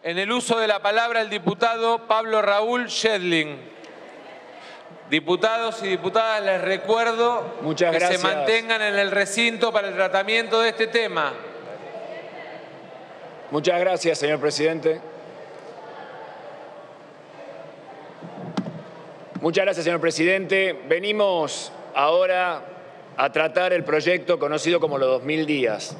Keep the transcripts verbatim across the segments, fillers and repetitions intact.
En el uso de la palabra, el diputado Pablo Raúl Schedling. Diputados y diputadas, les recuerdo Muchas que gracias. se mantengan en el recinto para el tratamiento de este tema. Muchas gracias, señor presidente. Muchas gracias, señor presidente. Venimos ahora a tratar el proyecto conocido como los dos mil días,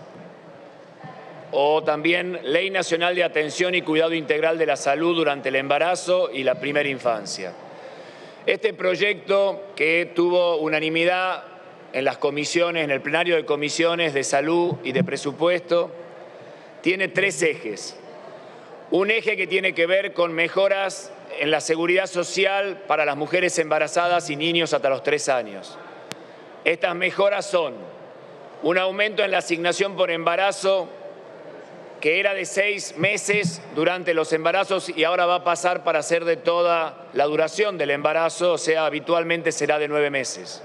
o también Ley Nacional de Atención y Cuidado Integral de la Salud durante el embarazo y la primera infancia. Este proyecto, que tuvo unanimidad en las comisiones, en el plenario de comisiones de salud y de presupuesto, tiene tres ejes. Un eje que tiene que ver con mejoras en la seguridad social para las mujeres embarazadas y niños hasta los tres años. Estas mejoras son un aumento en la asignación por embarazo, que era de seis meses durante los embarazos y ahora va a pasar para ser de toda la duración del embarazo, o sea, habitualmente será de nueve meses.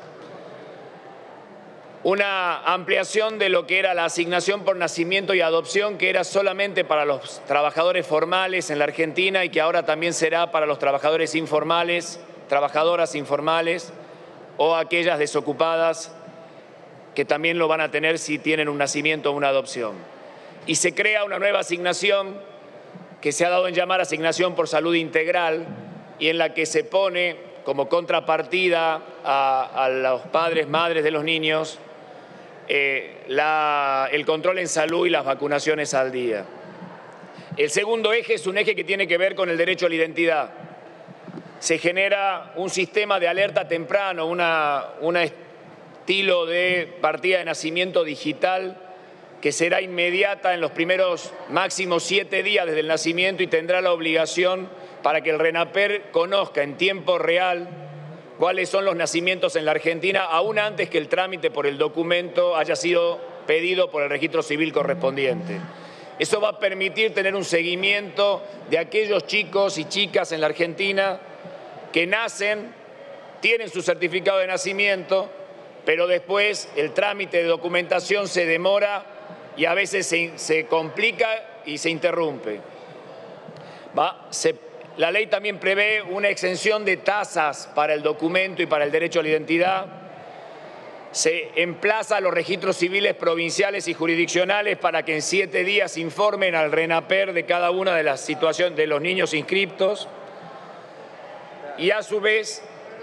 Una ampliación de lo que era la asignación por nacimiento y adopción, que era solamente para los trabajadores formales en la Argentina y que ahora también será para los trabajadores informales, trabajadoras informales o aquellas desocupadas que también lo van a tener si tienen un nacimiento o una adopción. Y se crea una nueva asignación que se ha dado en llamar asignación por salud integral y en la que se pone como contrapartida a, a los padres, madres de los niños, eh, la, el control en salud y las vacunaciones al día. El segundo eje es un eje que tiene que ver con el derecho a la identidad. Se genera un sistema de alerta temprano, una, un estilo de partida de nacimiento digital que será inmediata en los primeros máximos siete días desde el nacimiento y tendrá la obligación para que el RENAPER conozca en tiempo real cuáles son los nacimientos en la Argentina, aún antes que el trámite por el documento haya sido pedido por el registro civil correspondiente. Eso va a permitir tener un seguimiento de aquellos chicos y chicas en la Argentina que nacen, tienen su certificado de nacimiento, pero después el trámite de documentación se demora y a veces se, se complica y se interrumpe. Va, se, la ley también prevé una exención de tasas para el documento y para el derecho a la identidad. Se emplaza a los registros civiles provinciales y jurisdiccionales para que en siete días informen al RENAPER de cada una de las situaciones de los niños inscriptos. Y a su vez,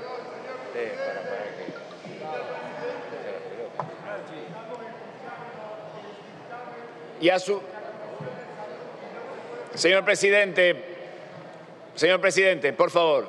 y a su señor presidente, señor presidente, por favor.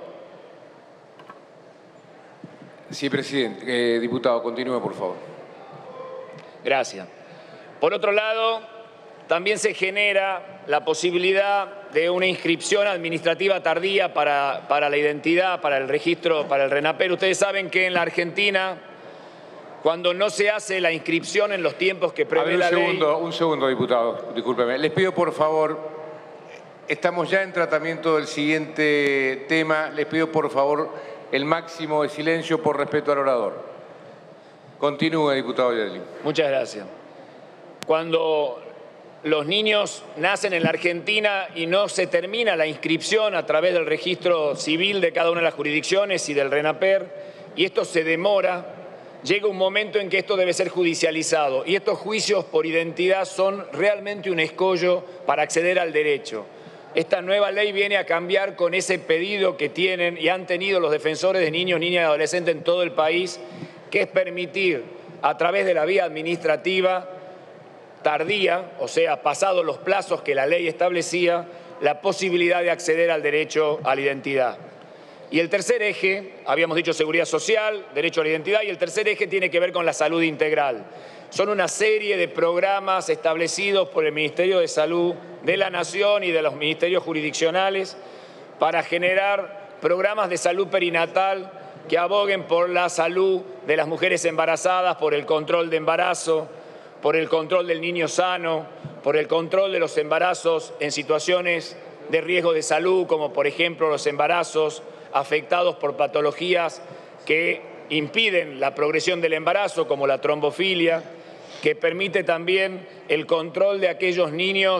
Sí, presidente. Eh, diputado, continúe, por favor. Gracias. Por otro lado, también se genera la posibilidad de una inscripción administrativa tardía para, para la identidad, para el registro, para el RENAPER. Ustedes saben que en la Argentina, cuando no se hace la inscripción en los tiempos que prevé la ley... Un segundo, un segundo, diputado, discúlpeme. Les pido, por favor, estamos ya en tratamiento del siguiente tema. Les pido, por favor, el máximo de silencio por respeto al orador. Continúe, diputado Schedling. Muchas gracias. Cuando los niños nacen en la Argentina y no se termina la inscripción a través del registro civil de cada una de las jurisdicciones y del RENAPER, y esto se demora, llega un momento en que esto debe ser judicializado. Y estos juicios por identidad son realmente un escollo para acceder al derecho. Esta nueva ley viene a cambiar con ese pedido que tienen y han tenido los defensores de niños, niñas y adolescentes en todo el país, que es permitir a través de la vía administrativa tardía, o sea, pasados los plazos que la ley establecía, la posibilidad de acceder al derecho a la identidad. Y el tercer eje, habíamos dicho seguridad social, derecho a la identidad, y el tercer eje tiene que ver con la salud integral. Son una serie de programas establecidos por el Ministerio de Salud de la Nación y de los ministerios jurisdiccionales para generar programas de salud perinatal que aboguen por la salud de las mujeres embarazadas, por el control de embarazo, por el control del niño sano, por el control de los embarazos en situaciones de riesgo de salud, como por ejemplo los embarazos afectados por patologías que impiden la progresión del embarazo, como la trombofilia, que permite también el control de aquellos niños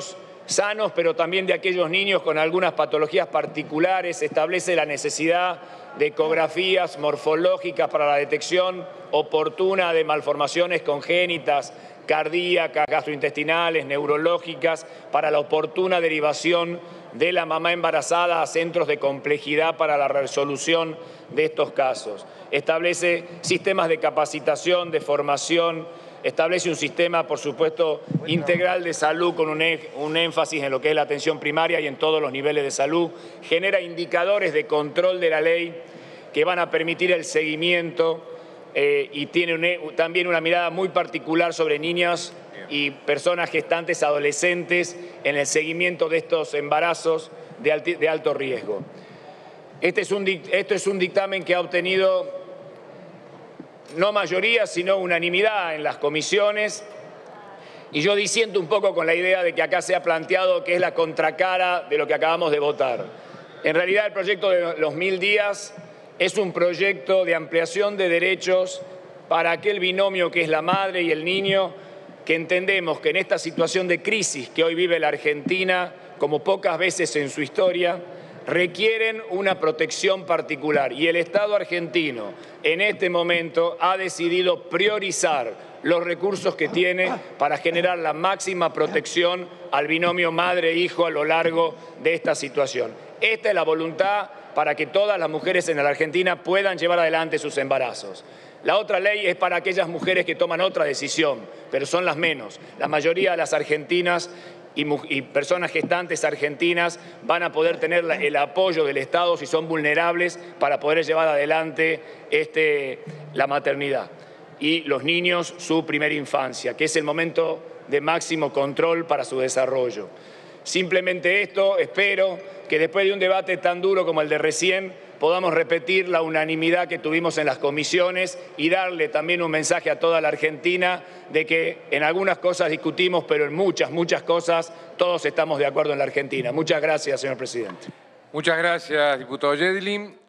sanos, pero también de aquellos niños con algunas patologías particulares. Establece la necesidad de ecografías morfológicas para la detección oportuna de malformaciones congénitas, cardíacas, gastrointestinales, neurológicas, para la oportuna derivación de la mamá embarazada a centros de complejidad para la resolución de estos casos. Establece sistemas de capacitación, de formación, establece un sistema, por supuesto, integral de salud con un, un énfasis en lo que es la atención primaria y en todos los niveles de salud. Genera indicadores de control de la ley que van a permitir el seguimiento eh, y tiene un, también una mirada muy particular sobre niñas y personas gestantes, adolescentes, en el seguimiento de estos embarazos de, alti, de alto riesgo. Este es un, esto es un dictamen que ha obtenido no mayoría, sino unanimidad en las comisiones. Y yo disiento un poco con la idea de que acá se ha planteado que es la contracara de lo que acabamos de votar. En realidad, el proyecto de los mil días es un proyecto de ampliación de derechos para aquel binomio que es la madre y el niño, que entendemos que en esta situación de crisis que hoy vive la Argentina, como pocas veces en su historia, requieren una protección particular. Y el Estado argentino, en este momento, ha decidido priorizar los recursos que tiene para generar la máxima protección al binomio madre-hijo a lo largo de esta situación. Esta es la voluntad para que todas las mujeres en la Argentina puedan llevar adelante sus embarazos. La otra ley es para aquellas mujeres que toman otra decisión, pero son las menos. La mayoría de las argentinas y, y personas gestantes argentinas van a poder tener la, el apoyo del Estado si son vulnerables para poder llevar adelante este, la maternidad. Y los niños su primera infancia, que es el momento de máximo control para su desarrollo. Simplemente esto, espero que después de un debate tan duro como el de recién, podamos repetir la unanimidad que tuvimos en las comisiones y darle también un mensaje a toda la Argentina de que en algunas cosas discutimos, pero en muchas, muchas cosas todos estamos de acuerdo en la Argentina. Muchas gracias, señor presidente. Muchas gracias, diputado Yedlin.